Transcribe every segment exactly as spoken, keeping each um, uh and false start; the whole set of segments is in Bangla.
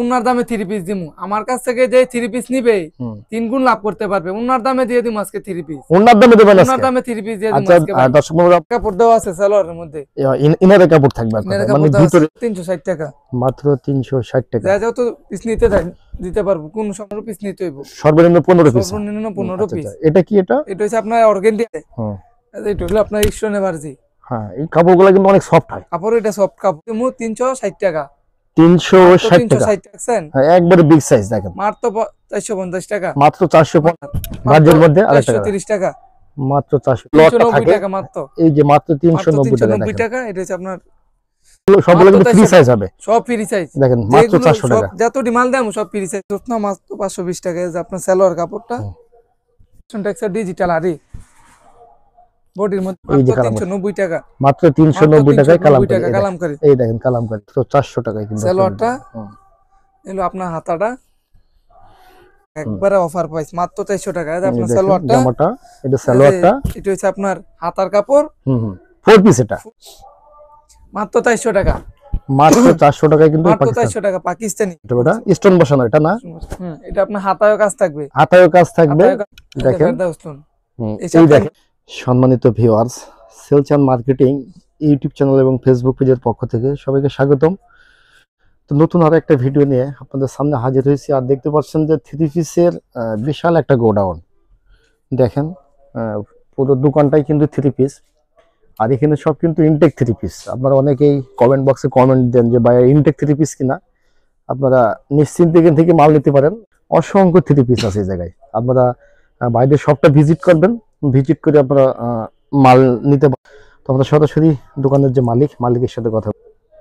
উনার দামে থ্রি পিস দিমু, আমার কাছ থেকে যে থ্রি পিস নিবে তিন গুণ লাভ করতে পারবে। উনার দামে দিয়ে দিমু আজকে থ্রি পিস, উনার দামে দেবেন আজকে, উনার দামে থ্রি পিস দিয়ে দিমু আজকে। আচ্ছা দর্শক বন্ধুরা, কাপড় দেওয়া আছে সালোয়ারের মধ্যে, ইনারের কাপড় থাকবে মানে ভিতরে তিনশো ষাট টাকা, মাত্র তিনশো ষাট টাকা। যা যত পিস নিতে দিতে পারবো, কোন পনেরো পিস নিতে হইব, সর্বনিম্ন পনেরো পিস, সর্বনিম্ন পনেরো পিস। এটা কি? এটা এটা হচ্ছে আপনার অর্গানডি, হ্যাঁ এটা হলো আপনার স্টোন এভারজি। হ্যাঁ, এই কাপড়গুলো কিন্তু অনেক সফট হয়। কাপড় এটা সফট কাপড়, মু তিনশো ষাট টাকা, তিনশো ষাট টাকা, হ্যাঁ একবারে বিগ সাইজ দেখেন, মাত্র চারশো পঞ্চাশ টাকা, মাত্র চারশো পঞ্চাশ বাজের মধ্যে আরেকটা তিরিশ টাকা, মাত্র চারশো টাকা মাত্র। এই যে মাত্র তিনশো নব্বই টাকা, এটা হচ্ছে আপনার সবগুলো কিন্তু ফ্রি সাইজ হবে, সব ফ্রি সাইজ দেখেন মাত্র চারশো টাকা। যত ডিমান্ড দাম সব ফ্রি সাইজ, না মাত্র পাঁচশো বিশ টাকা। এই যে আপনার সালোয়ার কাপড়টা ডিজিটাল আরি বডির মধ্যে তিনশো নব্বই টাকা, মাত্র তিনশো নব্বই টাকায় কালামকারী। এই দেখেন কালামকারী তো চারশো টাকায় কিন্তু সালোয়ারটা এলো আপনার হাতাটা একবারে অফার প্রাইস মাত্র চারশো টাকা। এই আপনার সালোয়ারটা, জামাটা এটা সালোয়ারটা, এটা হচ্ছে আপনার হাতার কাপড়, হুম হুম ফোর পিস, এটা মাত্র চারশো টাকা, মাত্র চারশো টাকায় কিন্তু মাত্র চারশো টাকা পাকিস্তানি। এটা স্টোন বসানো, এটা না? হুম, এটা আপনার হাতায়ও কাজ থাকবে, হাতায়ও কাজ থাকবে। দেখেন এই দেখেন সম্মানিত ভিউয়ার্স, সেলচান মার্কেটিং ইউটিউব চ্যানেল এবং ফেসবুক পেজের পক্ষ থেকে সবাইকে স্বাগতম। তো নতুন আরো একটা ভিডিও নিয়ে আপনাদের সামনে হাজির হয়েছি। আর দেখতে পাচ্ছেন যে থ্রি পিসের বিশাল একটা গোডাউন, দেখেন পুরো দোকানটাই কিন্তু থ্রি পিস, আর এখানে সব কিন্তু ইনটেক থ্রি পিস। আপনারা অনেকেই কমেন্ট বক্সে কমেন্ট দেন যে ভাই ইনটেক থ্রি পিস কিনা, আপনারা নিশ্চিন্তে এখান থেকে মাল নিতে পারেন। অসংখ্য থ্রি পিস আছে এই জায়গায়, আপনারা বাইরের সবটা ভিজিট করবেন, ভিজিট করে আপনারা মাল নিতে পারেন। তো আমরা সরাসরি দোকানের যে মালিক, মালিকের সাথে কথা।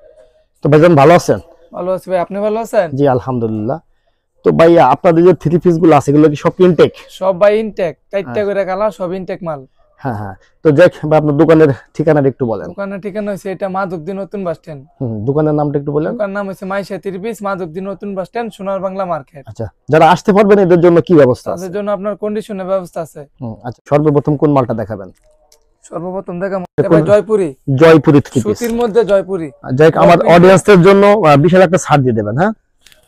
তো ভাইজান ভালো আছেন? ভালো আছি ভাই, আপনি ভালো আছেন? জি আলহামদুলিল্লাহ। তো ভাই আপনাদের যে থ্রি পিস গুলো আছে এগুলো কি সব ইনটেক? সব ভাই ইনটেক, চারটা করে কালার, সব ইনটেক মাল। হ্যাঁ হ্যাঁ, তো যাক ভাই আপনার দোকানের ঠিকানাটা একটু বলেন। দোকানের ঠিকানা হচ্ছে এটা মাধবদী নতুন বাস স্ট্যান্ড। হুম, দোকানের নামটা একটু বলেন। দোকানের নাম হচ্ছে মাইশা থ্রি পিস, মাধবদী নতুন বাস স্ট্যান্ড, সোনার বাংলা মার্কেট। আচ্ছা, যারা আসতে পারবেন এদের জন্য কি ব্যবস্থা আছে? তাদের জন্য আপনার কন্ডিশনের ব্যবস্থা আছে। হুম, আচ্ছা সর্বপ্রথম কোন মালটা দেখাবেন? সর্বপ্রথম দেখাবো ভাই জয়পুরি, জয়পুরি থ্রি পিস, সুতির মধ্যে জয়পুরি। যাক আমার অডিয়েন্সদের জন্য বিশাল একটা ছাড় দিয়ে দেবেন। হ্যাঁ,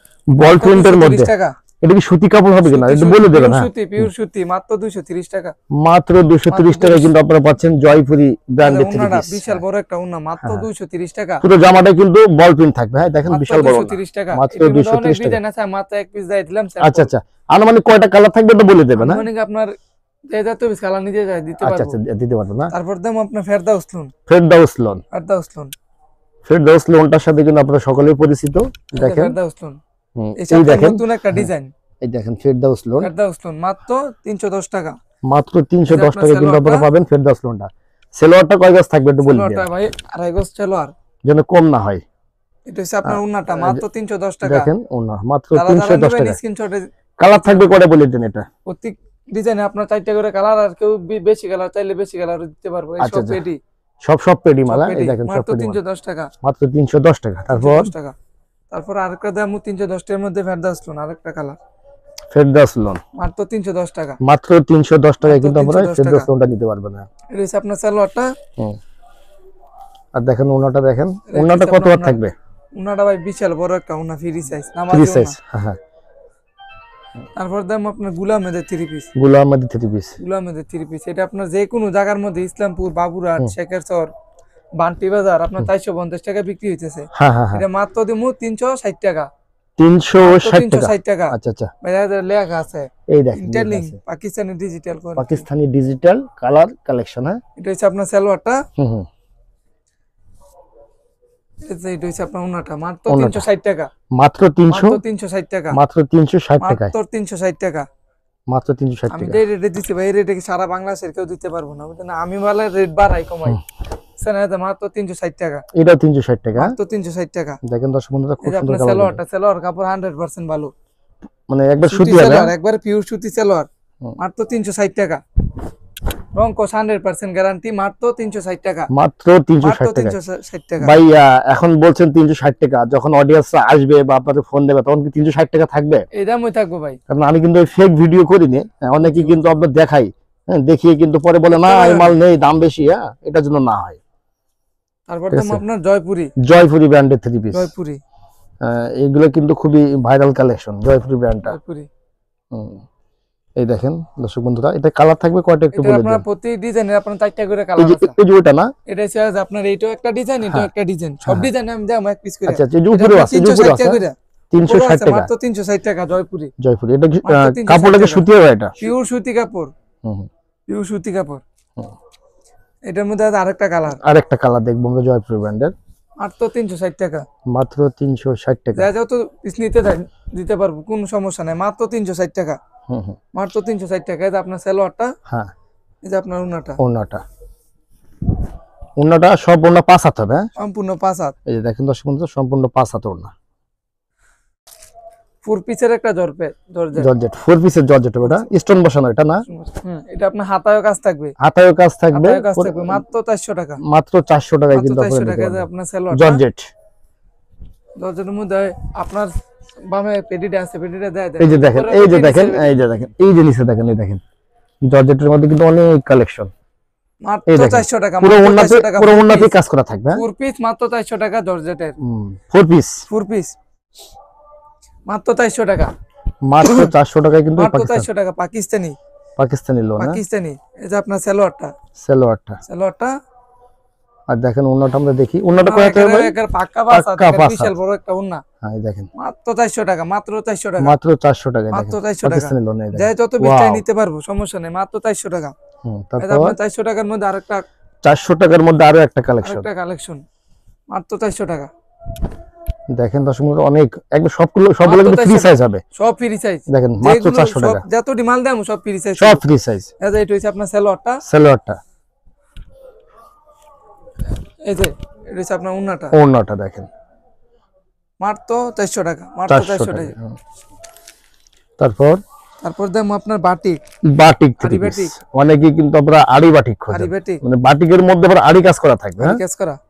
বল প্রিন্টের মধ্যে টাকা। এটা কি সুতি কাপড় হবে কিনা একটু বলে দেবেন। হ্যাঁ, সুতি, পিওর সুতি, মাত্র দুইশো তিরিশ টাকা, মাত্র দুইশো তিরিশ টাকা কিন্তু আপনারা পাচ্ছেন জয়পুরি ব্র্যান্ডের থ্রি পিস। বিশাল বড় একটা ওন্না, মাত্র দুইশো তিরিশ টাকা। পুরো জামাটা কিন্তু বল প্রিন্ট থাকবে। হ্যাঁ দেখেন বিশাল বড়, দুইশো তিরিশ টাকা, মাত্র দুইশো তিরিশ টাকা। ডিজাইন আছে, মাত্র এক পিস দিয়ে দিলাম। আচ্ছা আচ্ছা, আনুমানিক কয়টা কালার থাকবে তো বলে দেবেন। মানে আপনার যে যত পিস কালার নিতে যায় দিতে পারবো। আচ্ছা আচ্ছা, দিতে পারবো না। তারপর দাম আপনার ফেরদাউস লোন, ফেরদাউস লোন, ফেরদাউস লোন, ফেরদাউস লোনটার সাথে কিন্তু আপনারা সকলেই পরিচিত। দেখেন ফেরদাউস লোন, এই দেখেন নতুন একটা ডিজাইন, এই দেখেন ফেরদাউস লোন, ফেরদাউস লোন মাত্র তিনশো দশ টাকা, মাত্র তিনশো দশ টাকা কিন্তু আপনারা পাবেন ফেরদাউস লোনটা। সেলোয়ারটা কয় গজ থাকবে একটু বলে দিন। সেলোয়ারটা ভাই আড়াই গজ সেলোয়ার, যেন কম না হয়। এটা হচ্ছে আপনার ওন্নাটা, মাত্র তিনশো দশ টাকা। দেখেন ওন্না মাত্র তিনশো দশ টাকা। স্ক্রিনশটে কালার থাকবে কয়টা বলে দিন। এটা প্রত্যেক ডিজাইনে আপনার চারটা করে কালার, আর কেউ বেশি কালার চাইলে বেশি কালার দিতে পারবো। এই সব পেডি, সব সব পেডি মালা। এই দেখেন সব মাত্র তিনশো দশ টাকা, মাত্র তিনশো দশ টাকা। তারপর টাকা, তারপর আরেকটা দাম তিনশো দশ টাকার মধ্যে ফেরদাউস লোন, আরেকটা কালার ফেরদাউস লোন, মাত্র তিনশো দশ টাকা, মাত্র তিনশো দশ টাকায় কিন্তু আপনারা ফেরদাউস লোনটা নিতে পারবেন। এটা হচ্ছে আপনার সালোয়ারটা। হুম, আর দেখেন ওন্নাটা, দেখেন ওন্নাটা কত ওয়াট থাকবে? ওন্নাটা ভাই বিশাল বড় একটা ওন্না, ফ্রি সাইজ, ফ্রি সাইজ। হ্যাঁ হ্যাঁ, তারপর দাম আপনার গুলামেদের থ্রি পিস, গুলামেদের থ্রি পিস, গুলামেদের থ্রি পিস। এটা আপনার যে কোনো জায়গার মধ্যে, ইসলামপুর, বাবুরহাট, শেখেরচর, বান্টি বাজার, আপনার চারশো পঞ্চাশ টাকা বিক্রি হইতেছে। হ্যাঁ হ্যাঁ, এটা মাত্র দিমু তিনশো ষাট টাকা, তিনশো ষাট টাকা। আচ্ছা আচ্ছা, লেখা আছে এই দেখেন interlink Pakistani digital, Pakistani digital colour collection. হ্যাঁ, এটা হচ্ছে আপনার সালোয়ারটা। হুম হুম, এটা হচ্ছে আপনার ওন্নাটা, মাত্র তিনশো ষাট টাকা, মাত্র তিনশো তিনশো ষাট টাকা, মাত্র তিনশো ষাট টাকা, মাত্র তিনশো ষাট টাকা, মাত্র তিনশো ষাট টাকা। আমি যে রেটে দিচ্ছি ভাই, এই রেটে সারা বাংলাদেশের কেউ দিতে পারবো না, বুঝলেন? আমি বলে রেট বাড়াই কমাই, মাত্র তিনশো ষাট টাকা, এটা তিনশো ষাট টাকা, মাত্র তিনশো ষাট টাকা। দেখেন দর্শক বন্ধুরা খুব সুন্দর কালার। সালোয়ারটা, সালোয়ার কাপড় একশো পার্সেন্ট ভালো, মানে একবার সুতি হবে, একবার পিওর সুতি সালোয়ার, মাত্র তিনশো ষাট টাকা। রং কস একশো পার্সেন্ট গ্যারান্টি, মাত্র তিনশো ষাট টাকা, মাত্র তিনশো ষাট টাকা। ভাই এখন বলছেন তিনশো ষাট টাকা, যখন অডিয়েন্সরা আসবে বা আপনাদের ফোন দেবে তখন কি তিনশো ষাট টাকা থাকবে? এই দামই থাকবে ভাই, কারণ আমি কিন্তু ফেক ভিডিও করিনি। অনেকে কিন্তু আপনার দেখাই, হ্যাঁ দেখিয়ে কিন্তু পরে বলে না এই মাল নেই, দাম বেশি। হ্যাঁ, এটার জন্য না হয়। তারপর তো আপনার জয়পুরি, জয়পুরি ব্র্যান্ডের থ্রি পিস, জয়পুরি এগুলো কিন্তু খুবই ভাইরাল কালেকশন জয়পুরি ব্র্যান্ডটা। জয়পুরি এই দেখেন দর্শক বন্ধুরা, এটা কালার থাকবে কয়টা একটু বলে দেন। আপনার প্রতি ডিজাইনের আপনার চারটা করে কালার আছে। এই যে ওটা না, এটা হচ্ছে আপনার এইটাও একটা ডিজাইন, এটাও একটা ডিজাইন, সব ডিজাইন আমি দাম এক পিস করে। আচ্ছা আচ্ছা, এই যে উপরে আছে, এই যে উপরে আছে তিনশো ষাট টাকা, মাত্র তিনশো ষাট টাকা জয়পুরি। জয়পুরি এটা কাপড়টা কি সুতি হবে? এটা পিওর সুতি কাপড়। হুম পিওর সুতি কাপড়। এটার মধ্যে আরেকটা কালার, আরেকটা কালার দেখবো আমরা জয়পুরি ব্র্যান্ডের, মাত্র তিনশো ষাট টাকা। মাত্র তিনশো ষাট টাকা, যা যত পিস নিতে দিতে পারবো, কোনো সমস্যা নাই, মাত্র তিনশো ষাট টাকা। হুম হুম মাত্র তিনশো ষাট টাকা। এই যে আপনার সালোয়ারটা, হ্যাঁ এই যে আপনার ওন্নাটা, ওন্নাটা ওন্নাটা সব ওন্না পাঁচ হাত হবে, সম্পূর্ণ পাঁচ হাত। এই যে দেখেন দর্শক বন্ধুরা, সম্পূর্ণ পাঁচ হাত ওন্না, ফোর পিসের একটা জর্জেট, জর্জেট ফোর পিসের জর্জেট এটা স্টোন বসানো, এটা না? হুম এটা আপনার হাতায়ও কাজ থাকবে, হাতায়ও কাজ থাকবে, কাজ থাকবে, মাত্র চারশো টাকা, মাত্র চারশো টাকায় কিন্তু চারশো টাকায় আপনার সালোয়ার জর্জেট। জর্জেটের মধ্যে আপনার বামে পেডিটা আছে, পেডিটা দেয়। এই যে দেখেন, এই যে দেখেন, এই যে দেখেন, এই যে নিচে দেখেন, এই দেখেন জর্জেটের মধ্যে কিন্তু অনেক কালেকশন, মাত্র চারশো টাকা, পুরো ওন্নাতে পুরো ওন্নাতে কাজ করা থাকবে। ফোর পিস মাত্র চারশো টাকা জর্জেটের, ফোর পিস ফোর পিস মাত্র চারশো টাকা, মাত্র চারশো টাকায় কিন্তু মাত্র চারশো টাকা। পাকিস্তানি, পাকিস্তানি লোন, পাকিস্তানি। এই যে আপনার সালোয়ারটা, সালোয়ারটা, সালোয়ারটা আর দেখেন ওন্নাটা আমরা দেখি, ওন্নাটা কয়টা হবে? এর পাক্কা বাস আছে, বিশাল বড় একটা ওন্না। হ্যাঁ দেখেন, মাত্র চারশো টাকা, মাত্র চারশো টাকা, মাত্র চারশো টাকা, মাত্র চারশো টাকা। পাকিস্তানি লোন, যাই যত বেশি নিতে পারবো, সমস্যা নেই, মাত্র চারশো টাকা। হুম তারপর আপনার চারশো টাকার মধ্যে আরেকটা, চারশো টাকার মধ্যে আরো একটা কালেকশন, একটা কালেকশন মাত্র চারশো টাকা। দেখেন দর্শক বন্ধুরা, অনেক একদম সবগুলো সবগুলো কিন্তু ফ্রি সাইজ হবে, সব ফ্রি সাইজ। দেখেন মাত্র চারশো টাকা, যত ডিমান্ড দাম সব ফ্রি সাইজ, সব ফ্রি সাইজ। এই যে এটা হচ্ছে আপনার সালোয়ারটা, সালোয়ারটা, এই যে এটা হচ্ছে আপনার ওন্নাটা, ওন্নাটা দেখেন মাত্র চারশো টাকা, মাত্র চারশো টাকা। তারপর তারপর দাম আপনার বাটিক, বাটিক থ্রি পিস, অনেকে কিন্তু আপনারা আড়ি বাটিক খোঁজেন, মানে বাটিকের মধ্যে আবার আড়ি কাজ করা থাকবে, আড়ি কাজ করা,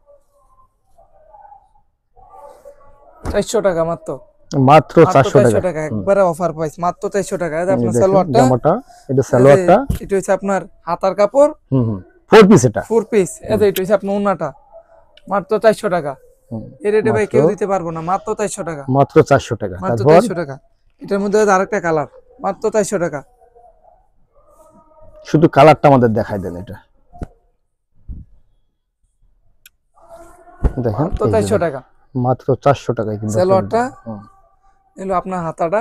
চারশো টাকা মাত্র, মাত্র চারশো টাকা, একবারে অফার প্রাইস, মাত্র চারশো টাকা। এই যে আপনার সালোয়ারটা, জামাটা এটা সালোয়ারটা, এটা হচ্ছে আপনার হাতার কাপড়, হুম হুম ফোর পিস, এটা ফোর পিস। এই যে এটা হচ্ছে আপনার ওন্নাটা, মাত্র চারশো টাকা। এই রেটে ভাই কেউ দিতে পারবো না, মাত্র চারশো টাকা, মাত্র চারশো টাকা। মাত্র চারশো টাকা। এটার মধ্যে আরেকটা কালার, মাত্র চারশো টাকা। শুধু কালারটা আমাদের দেখাই দেন, এটা দেখেন মাত্র চারশো টাকা, মাত্র চারশো টাকায় কিন্তু সালোয়ারটা এলো আপনার হাতাটা,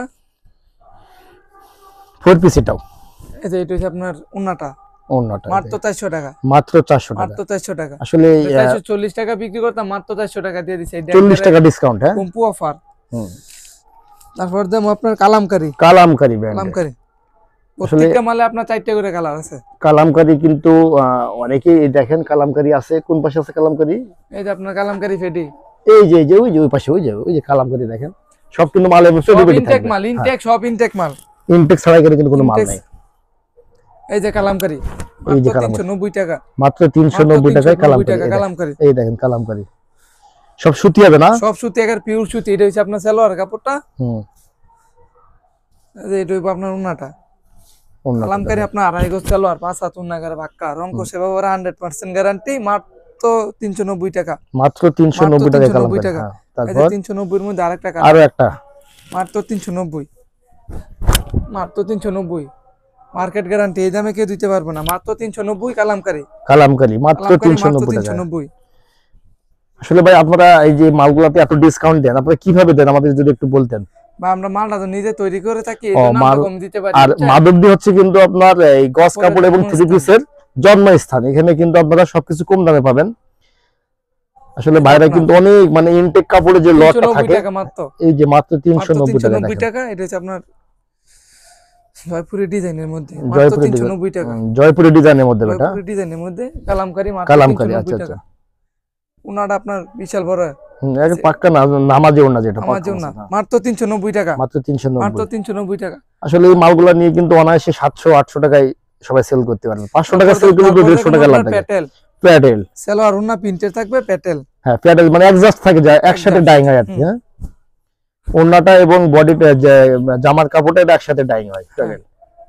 ফোর পিস এটাও। এই যে এটা হচ্ছে আপনার ওন্নাটা, ওন্নাটা মাত্র চারশো টাকা, মাত্র চারশো টাকা, মাত্র চারশো টাকা। আসলে চারশো চল্লিশ টাকা বিক্রি করতাম, মাত্র চারশো টাকা দিয়ে দিছি, চল্লিশ টাকা ডিসকাউন্ট, হ্যাঁ কম্পু অফার। হুম তারপর দাম আপনার কালামকারী, কালামকারী ব্র্যান্ড, কালামকারী প্রত্যেকটা মালে আপনার চারটি করে কালার আছে। কালামকারী কিন্তু অনেকেই দেখেন, কালামকারী আছে কোন পাশে আছে কালামকারী, এই যে আপনার কালামকারী ফেডি, এই যে যে ওই যে ওই পাশে, ওই যে ওই যে কালামকারী দেখেন, সব কিন্তু মাল ইনটেক মাল, ইনটেক সব ইনটেক মাল, ইনটেক ছাড়া কিন্তু কোনো মাল নাই। এই যে কালামকারী, এই যে তিনশো নব্বই টাকা, মাত্র তিনশো নব্বই টাকায় কালামকারী, এই দেখেন কালামকারী সব সুতি হবে না, সব সুতি, এর পিওর সুতি। এটা হচ্ছে আপনার সালোয়ার কাপড়টা, হুম এই যে এটা আপনার ওন্নাটা, কালামকারী আপনার আড়াই গজ সালোয়ার, পাঁচ হাত ওন্না করে পাক্কা, রং কোশে বাবার হান্ড্রেড পার্সেন্ট গ্যারান্টি, মাত্র তিনশো নব্বই টাকা, মাত্র তিনশো নব্বই টাকা কালামকারী। তারপর তিনশো নব্বই এর মধ্যে আরেকটা কালার, আরো একটা, মাত্র তিনশো নব্বই, মাত্র তিনশো নব্বই, মার্কেট গ্যারান্টি, এই দামে কেউ দিতে পারবে না, মাত্র তিনশো নব্বই কালামকারী, কালামকারী মাত্র তিনশো নব্বই। আসলে ভাই আপনারা এই যে মালগুলোতে এত ডিসকাউন্ট দেন, আপনারা কিভাবে দেন আমাদের যদি একটু বলতেন। বা আমরা মালটা তো নিজে তৈরি করে থাকি, এজন্য আমরা কম দিতে পারি। আর মাধবদী হচ্ছে কিন্তু আপনার এই গস কাপড় এবং থ্রি পিসের জন্মস্থান, এখানে কিন্তু আপনারা সবকিছু কম দামে পাবেন। আসলে বাইরে কিন্তু অনেক মানে ইনটেক কাপড়ের যে লটটা থাকে, এই যে মাত্র তিনশো নব্বই টাকা। এটা হচ্ছে আপনার জয়পুরি ডিজাইনের মধ্যে, মাত্র তিনশো নব্বই টাকা, জয়পুরি ডিজাইনের মধ্যে, এটা জয়পুরি ডিজাইনের মধ্যে কালামকারী, মাত্র কালামকারী। আচ্ছা আচ্ছা, ওনাটা আপনার বিশাল বড়, হুম এটা পাক্কা না নামাজি ওন্না, যেটা নামাজি ওন্না, মাত্র তিনশো নব্বই টাকা, মাত্র তিনশো নব্বই, মাত্র তিনশো নব্বই টাকা। আসলে এই মালগুলা নিয়ে কিন্তু অনায়াসে সাতশো আটশো টাকায় সবাই সেল করতে পারবে, পাঁচশো টাকা সেল করলে দেড়শো টাকা লাভ থাকে। প্যাটেল, প্যাটেল সালোয়ার ওন্না প্রিন্টের থাকবে, প্যাটেল, হ্যাঁ প্যাটেল মানে অ্যাডজাস্ট থাকে, যায় একসাথে ডাইং হয় আর কি, হ্যাঁ ওন্নাটা এবং বডিটা যে জামার কাপড়টা এটা একসাথে ডাইং হয়, প্যাটেল।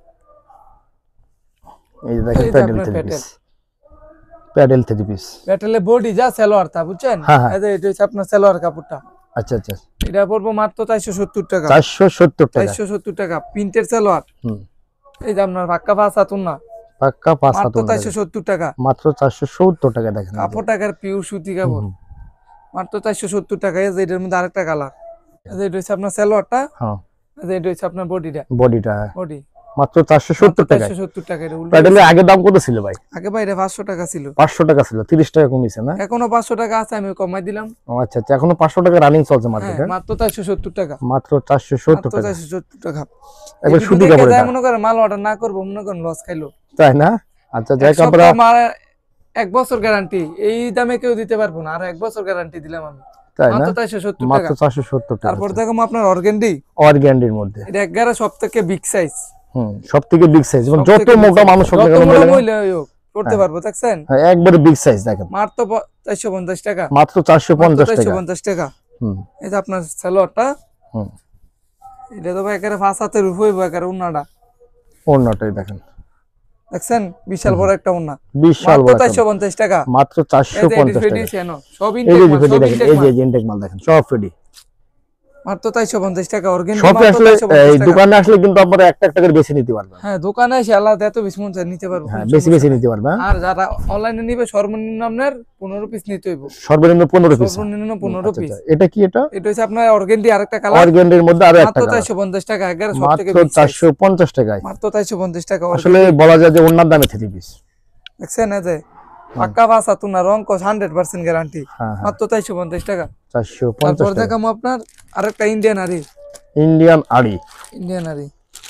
এই যে দেখেন Patel three piece, Patel three piece, প্যাটেলে বডি যা সালোয়ার তা বুঝছেন, এই যে এটা হচ্ছে আপনার সালোয়ার কাপড়টা, আচ্ছা আচ্ছা, এটা পড়বো মাত্র চারশো সত্তর টাকা। চারশো সত্তর টাকা, চারশো সত্তর টাকা প্রিন্টের সালোয়ার। হুম, এই যে আপনার পাক্কা পাঁচ হাত ওন্না, পাক্কা পাঁচ হাত মাত্র চারশো সত্তর টাকা। মাত্র চারশো সত্তর টাকা। দেখেন কাপড় টাকার পিওর সুতি কাপড়, মাত্র চারশো সত্তর টাকা। এই যে এটার মধ্যে আরেকটা কালার, এই যে এটা হচ্ছে আপনার সালোয়ারটা, হ্যাঁ এই যে এটা হচ্ছে আপনার বডিটা, বডিটা বডি মাত্র চারশো সত্তর টাকা। চারশো সত্তর টাকা। এটা উল্টো প্যাডেলের আগে দাম কত ছিল ভাই? আগে বাইরে পাঁচশো টাকা ছিল, পাঁচশো টাকা ছিল, তিরিশ টাকা কমিয়েছে না? এখনো পাঁচশো টাকা আছে, আমি কমাই দিলাম। ও আচ্ছা আচ্ছা, এখনো পাঁচশো টাকা রানিং চলছে হ্যাঁ, মার্কেটে। মাত্র চারশো সত্তর টাকা, মাত্র চারশো সত্তর মাত্র টাকা, চারশো সত্তর টাকা। একবার সুতি কাপড় এটা, মনে করেন মাল অর্ডার না করবো, মনে করেন লস খাইলো, তাই না? আচ্ছা যাই এক কাপড়, সপ্তাহ মাল- এক বছর গ্যারান্টি, এই দামে কেউ দিতে পারবো না, আর এক বছর গ্যারান্টি দিলাম আমি, তাই না? মাত্র চারশো সত্তর টাকা। মাত্র চারশো সত্তর টাকা। তারপর দেখো আপনার অর্গেন্ডি, অর্গ্যান্ডির মধ্যে এটা এগারো সব থেকে বিগ সাইজ, হুম, সবথেকে বিগ সাইজ, এবং সব যত থেকে big মোটা size। মানুষ হোক না যত কেন বড় মহিলা- মহিলা হোক করতে হ্যাঁ। পারবো, দেখছেন? হ্যাঁ, একবারে বিগ সাইজ। দেখেন মাত্র চারশো পঞ্চাশ টাকা, মাত্র চারশো পঞ্চাশ চারশো টাকা। পঞ্চাশ টাকা। হুম এই যে আপনার সালোয়ারটা, হুম, এটা তো ভাই একেবারে পাঁচ হাতের উপর হইবো, একেবারে উন্নাটা ওড়নাটাই দেখেন, দেখছেন, বিশাল বড় একটা উন্না, বিশাল মাত্র বড় একটা, চারশো পঞ্চাশ টাকা। মাত্র চারশো এই যে পঞ্চাশ ready টাকা। ছিল, সব এই intake যে মাল, ফেডি সব দেখেন, intake এই যে মাল। ইনটেক মাল দেখেন, সব ফেডি। মাত্র চারশো পঞ্চাশ টাকা অর্গানিক, শপে আসলে এই দোকানে আসলে কিন্তু আপনারা একটা একটা করে বেশি নিতে পারবেন। হ্যাঁ, দোকানে এসে আলাদা এত বেশি মন চায় নিতে পারবো, হ্যাঁ, কোনো বেশি সমস্যা বেশি নাই। নিতে পারবেন। আর যারা অনলাইনে নিবে সর্বনিম্ন আপনার পনেরো পিস নিতে হইব, সর্বনিম্ন পনেরো পিস। সর্বনিম্ন পনেরো পিস। এটা কি? এটা এটা হচ্ছে আপনার অর্গানডি আরেকটা কালার, অর্গ্যান্ডির মধ্যে আরো একটা মাত্র কালার, চারশো পঞ্চাশ টাকা, এগারো সব থেকে মাত্র big size। চারশো পঞ্চাশ টাকায়। মাত্র চারশো পঞ্চাশ টাকা। আসলে বলা যায় যে ওনার দামে থ্রি পিস, দেখছেন, এই যে পাক্কা ভাষা তুনা রং কস হান্ড্রেড পার্সেন্ট গ্যারান্টি, হ্যাঁ হ্যাঁ, মাত্র চারশো পঞ্চাশ টাকা। চারশো পঞ্চাশ তারপর টাকা। দেখাবো আপনার আরেকটা ইন্ডিয়ান আরি, ইন্ডিয়ান আড়ি, ইন্ডিয়ান আরি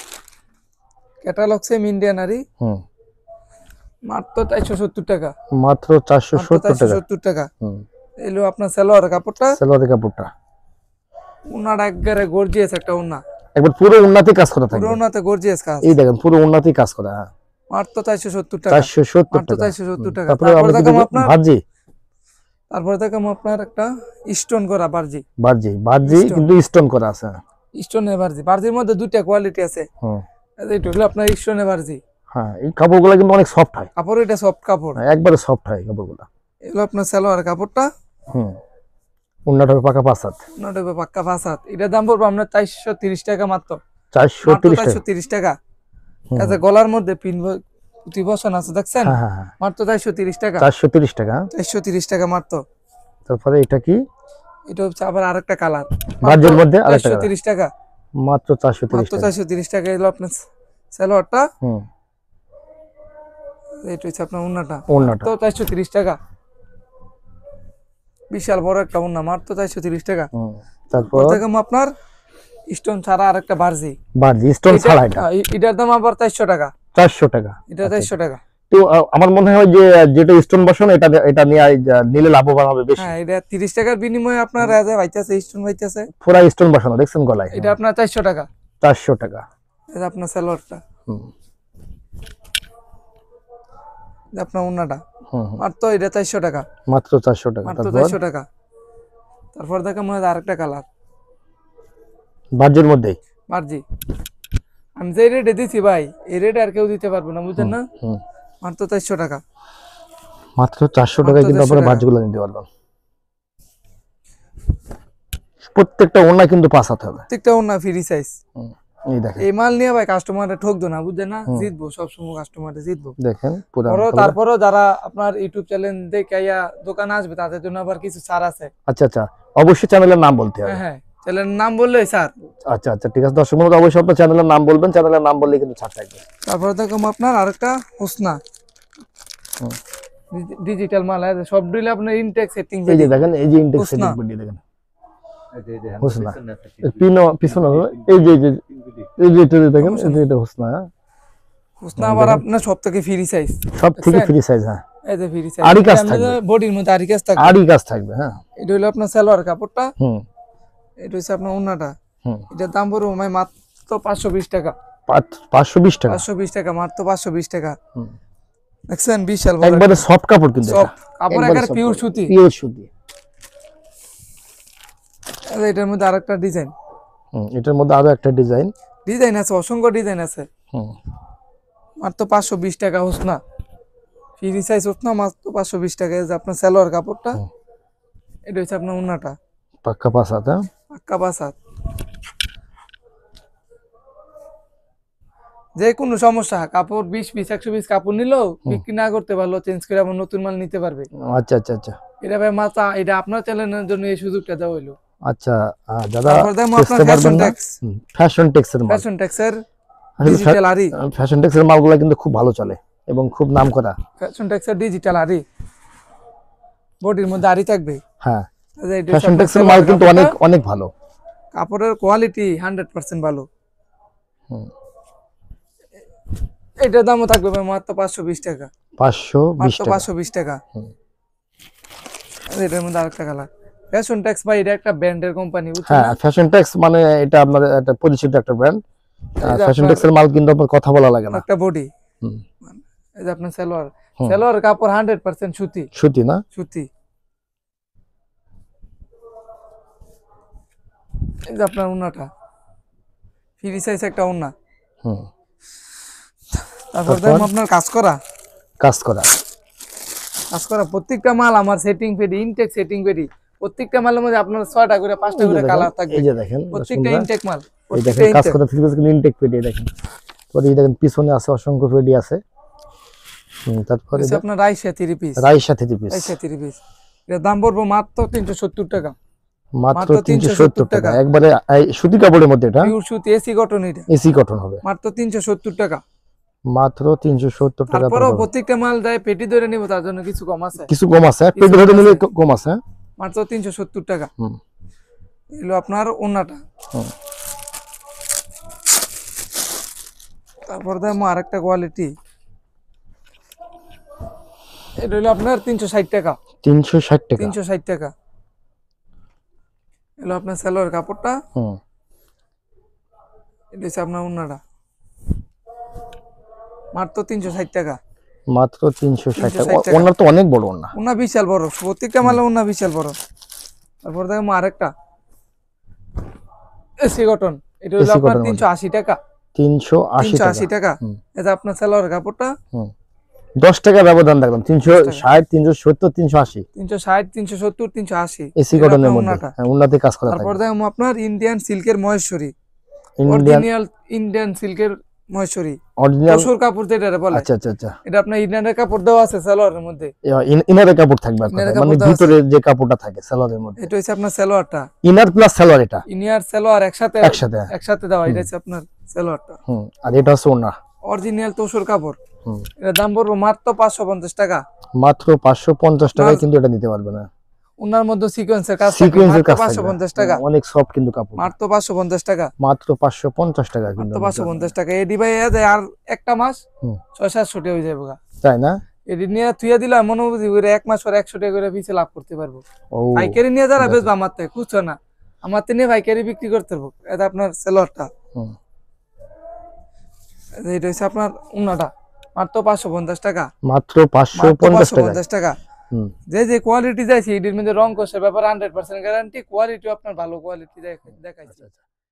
ক্যাটালগ সেম ইন্ডিয়ান আরি, হুম, মাত্র চারশো সত্তর টাকা, মাত্র চারশো মাত্র সত্তর চারশো টাকা। সত্তর টাকা। হুম, এলো আপনার সালোয়ার কাপড়টা, সালোয়ারের কাপড়টা উন্নাটা একবারে গর্জিয়াস একটা উন্না, একবার পুরো উন্নতি কাজ করা থাকবে। পুরো উন্নাতে গর্জিয়াস কাজ, এই দেখেন পুরো উন্নতি কাজ করা। হ্যাঁ, মাত্র চারশো সত্তর টাকা, চারশো সত্তর মাত্র টাকা। চারশো সত্তর টাকা। তারপরে তারপর আমরা দেখাবো যদি আপনার, ভাজি, তারপর দেখাবো আপনার একটা স্টোন করা বার্জি, ভাজি ভাজি Stone। কিন্তু স্টোন করা আছে। স্টোনের বার্জি, বার্জির মধ্যে দুইটা কোয়ালিটি আছে, হুম, এটা হলো আপনার স্টোনের বার্জি। হ্যাঁ, এই কাপড়গুলো কিন্তু অনেক সফট হয়, কাপড় এটা সফট কাপড়, একবারে সফট হয় কাপড়গুলো। এগুলো আপনার সালোয়ার কাপড়টা, হুম, উন্নাটা পাকা পাঁচ হাত, নটা পাক্কা পাঁচ হাত। এটার দাম পড়বে আপনার চারশো তিরিশ টাকা, মাত্র চারশো মাত্র তিরিশ চারশো টাকা। তিরিশ টাকা। হুম, আচ্ছা, গলার মধ্যে পিন পুঁতি বসানো আছে, দেখছেন, হ্যাঁ হ্যাঁ হ্যাঁ, মাত্র চারশো তিরিশ টাকা, চারশো তিরিশ টাকা। চারশো তিরিশ টাকা মাত্র। তারপরে এটা কি? এটা হচ্ছে আবার আরেকটা কালার, বার্জের মধ্যে আরেকটা চারশো কালার। তিরিশ টাকা, মাত্র চারশো তিরিশ মাত্র টাকা। চারশো তিরিশ টাকা। এলো আপনার সালোয়ারটা, হুম, এটা হচ্ছে আপনার উন্নাটা, ওড়নাটা। তো চারশো তিরিশ টাকা, বিশাল বড় একটা উন্না, মাত্র চারশো তিরিশ টাকা। হুম, তারপর দেখুন আপনার স্টোন ছাড়া আরেকটা বার্জি, বার্জি স্টোন এটা- ছাড়া, এটা হ্যাঁ, এ- এটার দাম আবার চারশো টাকা, চারশো টাকা। এটা চারশো টাকা। তো আহ, আমার মনে হয় যে যেটা স্টোন বসানো এটা এটা নিয়ে আহ, নিলে লাভবান হবে বেশি। হ্যাঁ, এটা তিরিশ টাকার বিনিময়ে আপনার বাইতেছে স্টোন বাইতেছে, পুরা স্টোন বসানো, দেখছেন গলায়, এটা আপনার চারশো টাকা। চারশো টাকা। এটা আপনার সালোয়ারটা, হুম, এটা আপনার উন্নাটা, হুম, হুম, মাত্র এটা চারশো টাকা, মাত্র চারশো টাকা। মাত্র তারপর চারশো টাকা। তারপর দেখা মনে হয় আরেকটা কালার বার্জের মধ্যেই। বার্জি, আমি যে রেটে দিছি ভাই, এই রেটে আর কেউ দিতে পারবে না, বুঝছেন না, হুম, মাত্র চারশো টাকা, মাত্র চারশো মাত্র টাকায় কিন্তু চারশো আপনারা টাকা। বার্জগুলো নিতে পারবেন। প্রত্যেকটা ওড়না কিন্তু পাঁচ হাত হবে। প্রত্যেকটা উন্না ফ্রি সাইজ। হুম, এই দেখেন, এই মাল নিয়ে ভাই কাস্টমারে ঠকতো না, বুঝছেন না, হুম। জিতবো সবসময়, কাস্টমারে জিতবো। দেখেন পুরা পরও কাপড়। তারপরও যারা আপনার ইউটিউব চ্যানেল দেখে ইয়া দোকানে আসবে তাদের জন্য আবার কিছু ছাড় আছে। আচ্ছা আচ্ছা, অবশ্যই চ্যানেলের নাম বলতে হবে। হ্যাঁ হ্যাঁ, চ্যানেলের নাম বললেই স্যার। আচ্ছা আচ্ছা, ঠিক আছে, দর্শক বন্ধুরা অবশ্যই আপনার চ্যানেলের নাম বলবেন, চ্যানেলের নাম বললে কিন্তু ছাড় থাকবে। তারপরে দেখো আপনার আরেকটা হোসনা হুম, ডিজিটাল মাল, আছে সব ডিলে আপনার ইনটেক সেটিং। এই যে দেখেন, এই যে ইনটেক্স হোসনা। সেটিং বডি দেখেন, হোসনা পিনো পিছনে, এই যে এই যে এই যে এটা দেখেন, এই যে এটা হোসনা, হ্যাঁ? হোসনা আবার আপনার সব থেকে ফ্রি সাইজ, সব থেকে ফ্রি সাইজ। হ্যাঁ, এই যে ফ্রি সাইজ, আড়ি কাজ থাকবে। বডির মধ্যে আড়ি কাজ থাকবে, আড়ি কাজ থাকবে। হ্যাঁ, এটা হলো আপনার সালোয়ার কাপড়টা, হুম এটা হচ্ছে আপনার ওন্নাটা। হুম, এটার দাম পড়বে ভাই মাত্র পাঁচশো বিশ টাকা, পাঁচ- পাঁচশো বিশ টাকা। পাঁচশো বিশ টাকা, মাত্র পাঁচশো বিশ টাকা। হুম, দেখছেন বিশাল বড় একবারে সফট কাপড় কিন্তু সব এটা, কাপড় একার পিওর সুতি। পিওর সুতি। এই যে এটার মধ্যে আরেকটা ডিজাইন, হুম, এটার মধ্যে আরো একটা ডিজাইন। ডিজাইন আছে, অসংখ্য ডিজাইন আছে, হুম, মাত্র পাঁচশো বিশ টাকা হোসনা, ফ্রি সাইজ হোসনা, মাত্র পাঁচশো বিশ টাকা। এই যে আপনার সালোয়ার কাপড়টা, হুম। এটা হচ্ছে আপনার উন্নাটা, পাক্কা পাঁচ হাত, হ্যাঁ পাক্কা পাঁচ হাত। যে কোনো সমস্যা কাপড় বিশ পিস একশো পিস কাপড় নিলেও বিক্রি না করতে পারলো চেঞ্জ করে আবার নতুন মাল নিতে পারবে। আচ্ছা আচ্ছা আচ্ছা, এটা ভাই মাথা, এটা আপনার চ্যানেলের জন্য এই সুযোগটা দেওয়া হইলো। আচ্ছা দাদা, তারপর দেখো আপনার ফ্যাশন টেক্স, ফ্যাশন টেক্সের মাল, ফ্যাশন টেক্সের ডিজিটাল আরি, ফ্যাশন টেক্সের মালগুলো কিন্তু খুব ভালো চলে এবং খুব নাম করা। ফ্যাশন টেক্সের ডিজিটাল আরি, বডির মধ্যে আরি থাকবে। হ্যাঁ, এটা ফ্যাশন টেক্সের মাল কিন্তু অনেক অনেক ভালো, কাপড়ের কোয়ালিটি হান্ড্রেড পার্সেন্ট ভালো। হুম, এটার দামও থাকবে ভাই মাত্র পাঁচশো বিশ টাকা, পাঁচশো বিশ টাকা, পাঁচশো বিশ টাকা। এটার মধ্যে আরেকটা কালার, ফ্যাশন টেক্স ভাই এটা একটা ব্র্যান্ডের কোম্পানি, বুঝছেন? হ্যাঁ, ফ্যাশন টেক্স মানে এটা আপনাদের একটা পরিচিত একটা ব্র্যান্ড। ফ্যাশন টেক্সের মাল কিন্তু আপনার কথা বলা লাগে না, একটা বডি। হুম, এই যে আপনার সালোয়ার, সালোয়ার কাপড় হান্ড্রেড পার্সেন্ট সুতি, সুতি না, সুতি। এই যে আপনার ওন্নাটা ফ্রি সাইজ একটা ওন্না। হুম, তারপর দেখুন আপনার কাজ করা, কাজ করা, কাজ করা প্রত্যেকটা মাল আমার সেটিং পেডি, ইনটেক সেটিং পেডি, প্রত্যেকটা মালের মধ্যে আপনার ছয়টা করে পাঁচটা করে কালার থাকবে। এই যে দেখেন প্রত্যেকটা ইনটেক মাল, এই দেখেন কাজ করা থ্রি পিস ইনটেক পেডি দেখেন। পরে এই দেখেন পিছনে আছে অসংখ্য পেডি আছে। হুম, তারপরে এই আপনার Raisa three piece, Raisa three piece, Raisa three piece, এর দাম পড়বে মাত্র তিনশো সত্তর টাকা, মাত্র তিনশো সত্তর টাকা, একবারে সুতি কাপড়ের মধ্যে, এটা পিওর সুতি এসি কটন, এটা এসি কটন হবে, মাত্র তিনশো সত্তর টাকা, মাত্র তিনশো সত্তর টাকা। তারপরও প্রত্যেকটা মাল যায় পেটি ধরে নিব, তার জন্য কিছু কম আছে, কিছু কম আছে, পেটি ধরে নিলে কম আছে, মাত্র তিনশো সত্তর টাকা। হুম, এলো আপনার ওন্নাটা। হুম, তারপর দেখো আরেকটা কোয়ালিটি, এটা হলো আপনার তিনশো ষাট টাকা, তিনশো ষাট টাকা, তিনশো ষাট টাকা। এলো আপনার সালোয়ার কাপড়টা, হুম, এটা হচ্ছে আপনার ওন্নাটা, মাত্র তিনশো ষাট টাকা, মাত্র তিনশো ষাট টাকা। তিনশো ষাট টাকা। ওন্না তো অনেক বড় ওন্না, ওন্না বিশাল বড়, প্রত্যেকটা মালে ওন্না বিশাল বড়। তারপর দেখো আরেকটা এসি কটন, এটা হলো এসি আপনার কটনের তিনশো আশি টাকা, তিনশো আশি তিনশো টাকা, আশি টাকা। হুম, এটা আপনার সালোয়ার কাপড়টা, হুম, দশ টাকা ব্যবধান দেখলাম, তিনশো ষাট, তিনশো সত্তর, তিনশো আশি, তিনশো ষাট, তিনশো সত্তর, তিনশো আশি, এসি কটনের মধ্যে, হ্যাঁ, উন্নতি কাজ করা তারপর থাকে। দেখো আপনার ইন্ডিয়ান সিল্কের মহেশ্বরী, ইন্ডিয়ান অরিজিনাল ইন্ডিয়ান সিল্কের মহেশ্বরী, অরিজিনাল তসর কাপড় যেটা বলে। আচ্ছা আচ্ছা আচ্ছা, এটা আপনার ইন্ডিয়ানের কাপড় দেওয়া আছে সালোয়ারের মধ্যে, ইনারের কাপড় থাকবে আপনার, ইনারের মানে কাপড় দেওয়া ভিতরে যে কাপড়টা থাকে সালোয়ারের মধ্যে, এটা হচ্ছে আপনার সালোয়ারটা, ইনার প্লাস সালোয়ার, এটা ইনিয়ার সালোয়ার একসাথে একসাথে, একসাথে দেওয়া, এটা হচ্ছে আপনার সালোয়ারটা। হুম, আর এটা হচ্ছে ওন্না, অরিজিনাল তসর কাপড়, হুম, এর দাম পড়বে মাত্র পাঁচশো পঞ্চাশ টাকা, মাত্র পাঁচশো পঞ্চাশ টাকায় কিন্তু এটা নিতে পারবে না, ওনার মধ্যে সিকোয়েন্সের কাজ, সিকোয়েন্সের কাজ পাঁচশো পঞ্চাশ টাকা, অনেক সফট কিন্তু কাপড়, মাত্র পাঁচশো পঞ্চাশ টাকা, মাত্র পাঁচশো পঞ্চাশ টাকা কিন্তু, মাত্র পাঁচশো পঞ্চাশ টাকা। এডি ভাই দেয় আর একটা মাস হুম, ছয় সাতশো টাকা হয়ে যাবে, তাই না? এডি নিয়ে তুইয়া দিলাম মনোবুদ্ধি করে এক মাস পর একশো টাকা করে পিছিয়ে লাভ করতে পারবো। ও পাইকারি নিয়ে যারা বেচবো আমার থেকে খুঁজছো না, আমার থেকে নিয়ে পাইকারি বিক্রি করতে পারবো। এটা আপনার সেলরটা, হুম, এটা হচ্ছে আপনার উন্নাটা, মাত্র পাঁচশো পঞ্চাশ টাকা, মাত্র পাঁচশো মাত্র পঞ্চাশ পাঁচশো টাকা, পঞ্চাশ টাকা। হুম, যে যে কোয়ালিটি যাইছে এটির মধ্যে রং কষের ব্যাপার হান্ড্রেড পার্সেন্ট গ্যারান্টি, কোয়ালিটি আপনার ভালো কোয়ালিটি দেখাইছে।